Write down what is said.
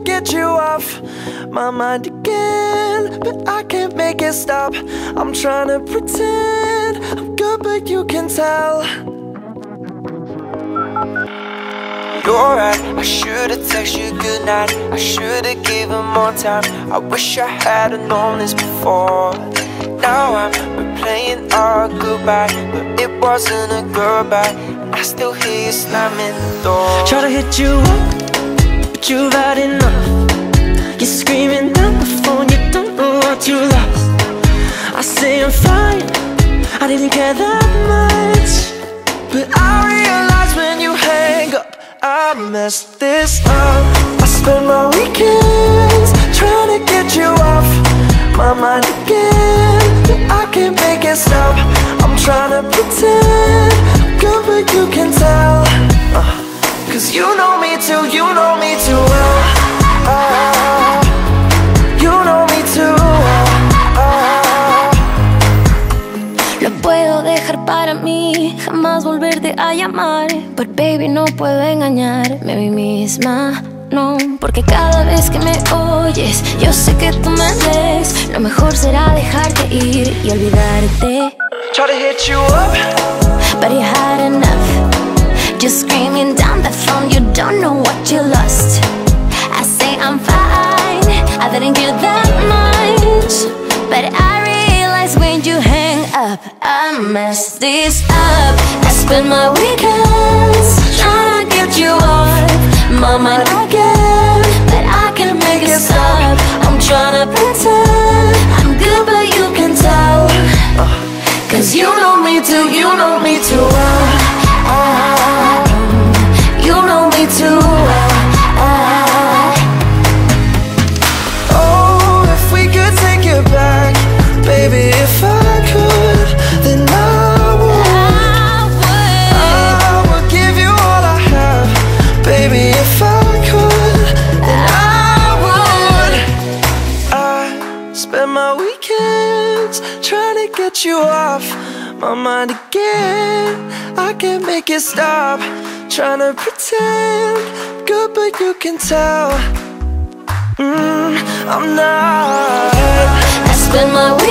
get you off my mind again, but I can't make it stop. I'm trying to pretend I'm good, but you can tell. You're right, I should've texted you goodnight. I should've given more time. I wish I had've known this before. Now I'm replaying our goodbye, but it wasn't a goodbye. I still hear you slamming the door. Try to hit you up, but you've had enough. You're screaming down the phone, you don't know what you lost. I say I'm fine, I didn't care that much, but I realize when you hang up, I messed this up. I spend my weekends trying to get you off my mind again, but I can't make it stop. I'm trying to pretend I'm good, but you can tell. Cause you know me too, you know me too well. You know me too well. Lo puedo dejar para mí, jamás volverte a llamar. But baby, no puedo engañarme a mí misma, no. Porque cada vez que me oyes, yo sé que tú me ves. Lo mejor será dejarte ir y olvidarte. Try to hit you up, but you had enough. Just screaming down the phone, you don't know what you lost. I say I'm fine, I didn't care that much, but I realize when you hang up, I messed this up. I spend my weekends trying to get you off my mind again, but I can't make it stop. I'm trying to pretend I'm good, but you can tell. Cause you know me too, you know me too well. You know me too well. Oh, if we could take it back, baby, if I could, then I would give you all I have. Baby, if I could, then I would. I spend my weekends trying to get you off my mind again. I can't make it stop. Trying to pretend good, but you can tell I'm not. I spend my